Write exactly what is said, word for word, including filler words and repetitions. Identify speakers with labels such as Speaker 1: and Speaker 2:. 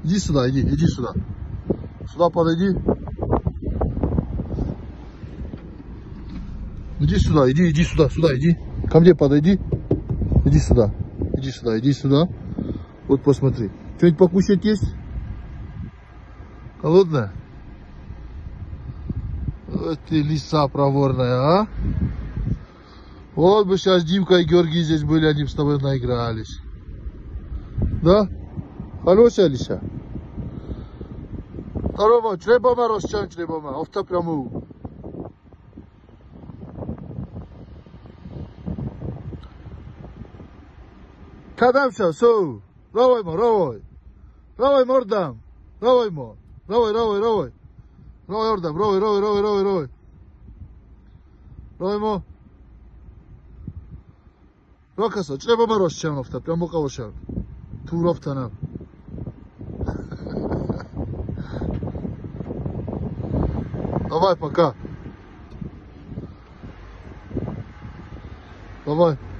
Speaker 1: Иди сюда, иди, иди сюда. Сюда подойди. Иди сюда, иди, иди сюда, сюда, иди. Ко мне подойди. Иди сюда. Иди сюда, иди сюда. Вот посмотри. Что-нибудь покушать есть? Холодная? Вот ты лиса проворная, а? Вот бы сейчас Димка и Георгий здесь были, они бы с тобой наигрались. Да? Хорошая лиса? Здорово, чребома росчан, чребома. Овта прямую. Kadamsa, so, ровой мо, ровой, ровой мордам, ровой мо, ровой, ровой, ровой, ровой ордам, ровой, ровой, ровой, ровой, ровой, ровой мо, рокасо, чреба мо росчан офта, прямо кавошан, турофтанам. Давай, пока. Давай.